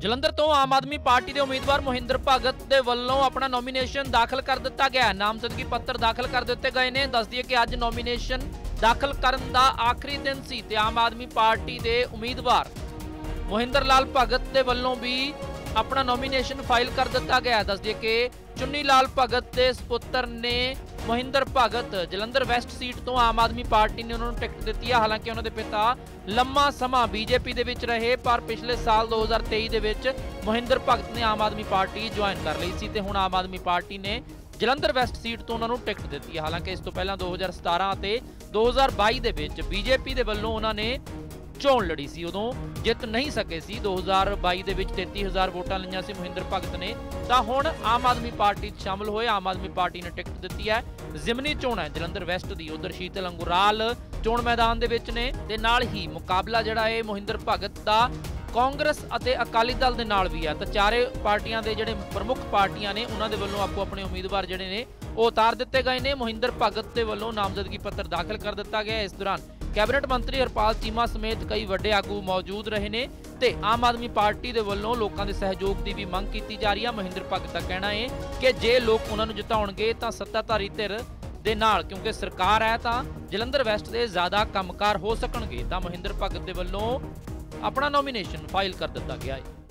ਜਲੰਧਰ ਤੋਂ ਆਮ ਆਦਮੀ ਪਾਰਟੀ ਦੇ ਉਮੀਦਵਾਰ ਮੋਹਿੰਦਰ ਭਗਤ ਦੇ ਵੱਲੋਂ ਆਪਣਾ ਨੋਮੀਨੇਸ਼ਨ ਦਾਖਲ ਕਰ ਦਿੱਤਾ ਗਿਆ ਹੈ। ਨਾਮਜ਼ਦਗੀ ਪੱਤਰ ਦਾਖਲ ਕਰ ਦਿੱਤੇ ਗਏ ਨੇ। ਦੱਸ ਦਈਏ ਕਿ ਅੱਜ ਨੋਮੀਨੇਸ਼ਨ ਦਾਖਲ ਕਰਨ ਦਾ ਆਖਰੀ ਦਿਨ ਸੀ ਤੇ ਆਮ ਆਦਮੀ ਪਾਰਟੀ ਦੇ ਉਮੀਦਵਾਰ ਮੋਹਿੰਦਰ ਲਾਲ ਭਗਤ ਦੇ ਵੱਲੋਂ ਵੀ ਆਪਣਾ ਨੋਮੀਨੇਸ਼ਨ ਫਾਈਲ ਕਰ ਦਿੱਤਾ ਗਿਆ ਹੈ। ਦੱਸ ਦਈਏ ਕਿ ਚੁੰਨੀ ਲਾਲ ਭਗਤ ਦੇ ਸੁਪੁੱਤਰ ਨੇ ਮੋਹਿੰਦਰ ਭਗਤ ਜਲੰਧਰ ਵੈਸਟ ਸੀਟ ਤੋਂ ਆਮ ਆਦਮੀ ਪਾਰਟੀ ਨੇ ਉਹਨਾਂ ਨੂੰ ਟਿਕਟ ਦਿੱਤੀ ਹੈ। ਹਾਲਾਂਕਿ ਉਹਨਾਂ ਦੇ ਪਿਤਾ ਲੰਮਾ ਸਮਾਂ ਬੀਜੇਪੀ ਦੇ ਵਿੱਚ ਰਹੇ, ਪਰ ਪਿਛਲੇ ਸਾਲ 2023 ਦੇ ਵਿੱਚ ਮੋਹਿੰਦਰ ਭਗਤ ਨੇ ਆਮ ਆਦਮੀ ਪਾਰਟੀ ਜੁਆਇਨ ਕਰ ਲਈ ਸੀ ਤੇ ਹੁਣ ਆਮ ਆਦਮੀ ਪਾਰਟੀ ਨੇ ਜਲੰਧਰ ਵੈਸਟ ਸੀਟ ਤੋਂ ਉਹਨਾਂ ਨੂੰ ਟਿਕਟ ਦਿੱਤੀ ਹੈ। ਹਾਲਾਂਕਿ ਇਸ ਤੋਂ ਪਹਿਲਾਂ 2017 ਅਤੇ 2022 ਦੇ ਵਿੱਚ ਬੀਜੇਪੀ ਦੇ ਵੱਲੋਂ ਉਹਨਾਂ ਨੇ ਚੋਣ ਲੜੀ ਸੀ, ਉਦੋਂ ਜਿੱਤ ਨਹੀਂ ਸਕੇ ਸੀ। 2022 ਦੇ ਵਿੱਚ 33,000 ਵੋਟਾਂ ਲਈਆਂ ਸੀ ਮੋਹਿੰਦਰ ਭਗਤ ਨੇ। ਤਾਂ ਹੁਣ ਆਮ ਆਦਮੀ ਪਾਰਟੀ 'ਚ ਸ਼ਾਮਲ ਹੋਏ, ਆਮ ਆਦਮੀ ਪਾਰਟੀ ਨੇ ਟਿਕਟ ਦਿੱਤੀ ਹੈ। ਜ਼ਿਮਨੀ ਚੋਣ ਹੈ ਜਲੰਧਰ ਵੈਸਟ ਦੀ, ਉਧਰ ਸ਼ੀਤਲ ਅੰਗੁਰਾਲ ਚੋਣ ਮੈਦਾਨ ਦੇ ਵਿੱਚ ਨੇ ਤੇ ਨਾਲ ਹੀ ਮੁਕਾਬਲਾ ਜਿਹੜਾ ਹੈ ਮੋਹਿੰਦਰ ਭਗਤ ਦਾ ਕਾਂਗਰਸ ਅਤੇ ਅਕਾਲੀ ਦਲ ਦੇ ਨਾਲ ਵੀ ਹੈ। ਤਾਂ ਚਾਰੇ ਪਾਰਟੀਆਂ ਦੇ ਜਿਹੜੇ ਪ੍ਰਮੁੱਖ ਪਾਰਟੀਆਂ ਨੇ ਉਹਨਾਂ ਦੇ ਵੱਲੋਂ ਆਪੋ ਆਪਣੇ ਉਮੀਦਵਾਰ ਜਿਹੜੇ ਨੇ ਉਹ ਉਤਾਰ ਦਿੱਤੇ ਗਏ ਨੇ। ਮੋਹਿੰਦਰ ਭਗਤ ਦੇ ਵੱਲੋਂ ਨਾਮਜ਼ਦਗੀ ਪੱਤਰ ਦਾਖਲ ਕਰ ਦਿੱਤਾ ਗਿਆ। ਇਸ ਦੌਰਾਨ ਕੈਬਨਿਟ ਮੰਤਰੀ ਹਰਪਾਲ ਚੀਮਾ ਸਮੇਤ ਕਈ ਵੱਡੇ ਆਗੂ ਮੌਜੂਦ ਰਹੇ ਨੇ ਤੇ ਆਮ ਆਦਮੀ ਪਾਰਟੀ ਦੇ ਵੱਲੋਂ ਲੋਕਾਂ ਦੇ ਸਹਿਯੋਗ ਦੀ ਵੀ ਮੰਗ ਕੀਤੀ ਜਾ ਰਹੀ ਹੈ। ਮੋਹਿੰਦਰ ਭਗਤ ਦਾ ਕਹਿਣਾ ਹੈ ਕਿ ਜੇ ਲੋਕ ਉਹਨਾਂ ਨੂੰ ਜਿਤਾਉਣਗੇ ਤਾਂ ਸੱਤਾਧਾਰੀ ਧਿਰ ਦੇ ਨਾਲ, ਕਿਉਂਕਿ ਸਰਕਾਰ ਹੈ, ਤਾਂ ਜਲੰਧਰ ਵੈਸਟ ਦੇ ਜ਼ਿਆਦਾ ਕੰਮਕਾਰ ਹੋ ਸਕਣਗੇ। ਤਾਂ ਮੋਹਿੰਦਰ ਭਗਤ ਦੇ ਵੱਲੋਂ ਆਪਣਾ ਨੋਮੀਨੇਸ਼ਨ ਫਾਈਲ ਕਰ ਦਿੱਤਾ ਗਿਆ ਹੈ।